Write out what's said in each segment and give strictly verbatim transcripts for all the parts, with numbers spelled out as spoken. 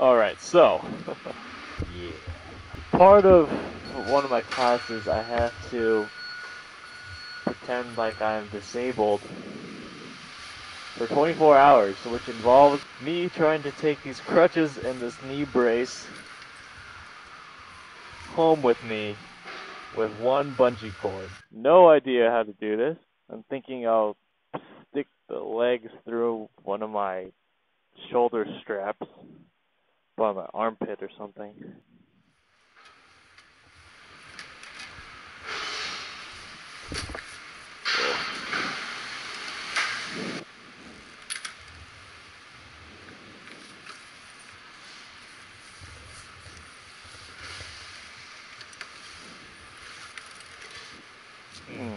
Alright, so, Yeah. part of one of my classes I have to pretend like I'm disabled for twenty-four hours, which involves me trying to take these crutches and this knee brace home with me with one bungee cord. No idea how to do this. I'm thinking I'll stick the legs through one of my shoulder straps by my armpit or something. Hmm.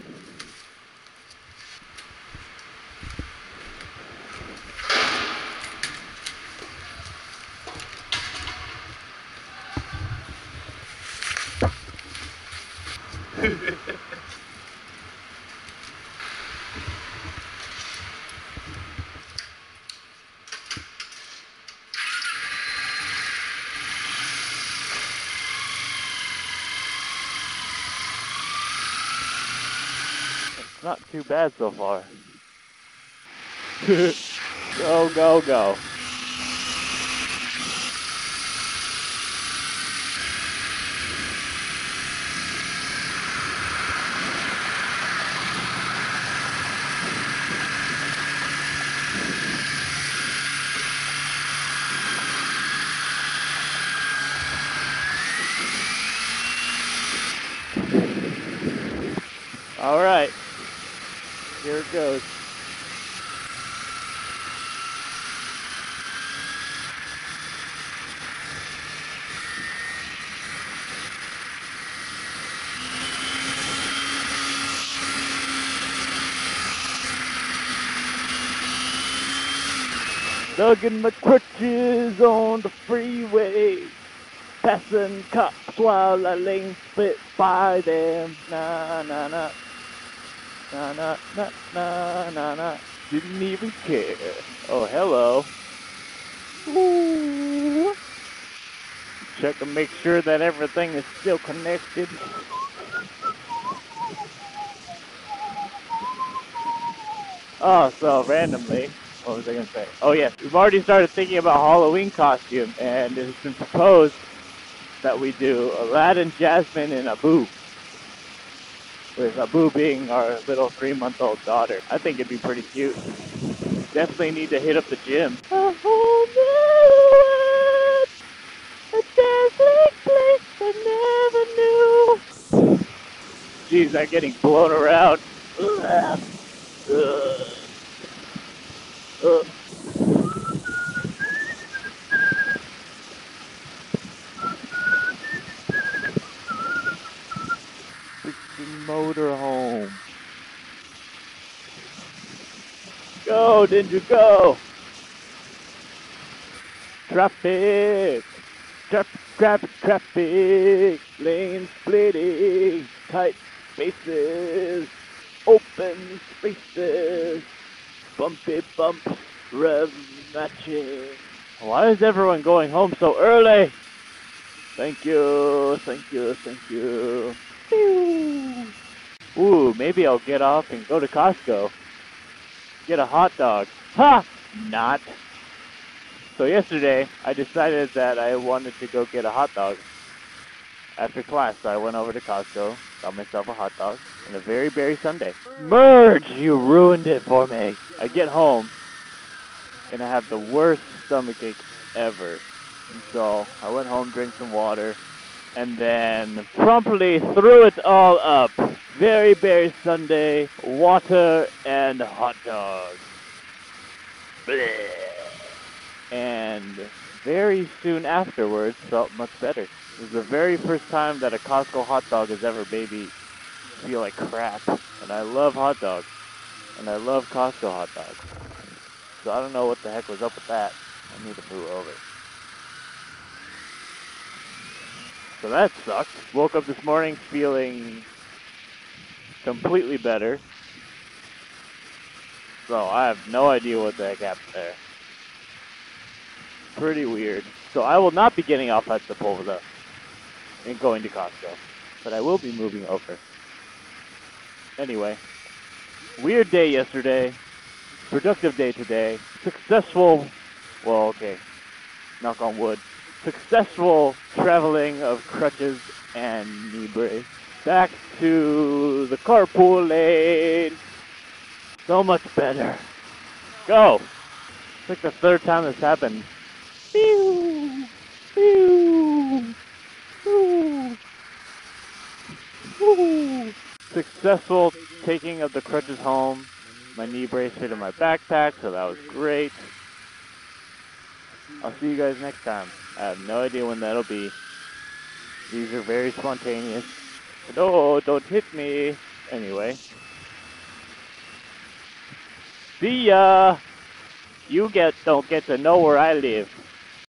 It's not too bad so far. Go, go, go. Alright. Here it goes. Lugging my crutches on the freeway, passing cops while I lane split by them. Nah, nah, nah. Nah, nah, nah, nah, nah, nah. Didn't even care. Oh, hello. Ooh. Check to make sure that everything is still connected. Oh, so randomly, what was I going to say? Oh, yes, we've already started thinking about Halloween costumes, and it has been proposed that we do Aladdin, Jasmine, and Abu. With Abu being our little three-month-old daughter. I think it'd be pretty cute. Definitely need to hit up the gym. A whole new world, a dazzling place I never knew. Jeez, I'm getting blown around. Ugh. Ugh. Ugh. Freaking motorhome. Go, Ninja, go! Traffic! Traffic, traffic, traffic! Lane splitting! Tight spaces! Open spaces! Bumpy bumps! Rev matching! Why is everyone going home so early? Thank you, thank you, thank you. Ooh, maybe I'll get off and go to Costco. Get a hot dog. Ha! Not. So yesterday, I decided that I wanted to go get a hot dog. After class, so I went over to Costco, got myself a hot dog, and a very berry sundae. Merge! You ruined it for me. I get home, and I have the worst stomachache ever. And so I went home, drank some water, and then promptly threw it all up. Very berry sundae, water, and hot dog. Bleh. And very soon afterwards, felt much better. It was the very first time that a Costco hot dog has ever made me feel like crap. And I love hot dogs. And I love Costco hot dogs. So I don't know what the heck was up with that. I need to move over. So that sucked. Woke up this morning feeling completely better. So I have no idea what the heck happened there. pretty weird. So I will not be getting off at Sepulveda and going to Costco, but I will be moving over. Anyway, weird day yesterday, productive day today, successful, well, okay, knock on wood, successful traveling of Crutches and knee brace. Back to the carpool lane. So much better. Go! It's like the third time this happened. Pew! Pew! Pew! Pew! Successful taking of the Crutches home. My knee brace fit in my backpack, so that was great. I'll see you guys next time. I have no idea when that'll be. These are very spontaneous. No, don't hit me. Anyway. See ya! You get don't get to know where I live.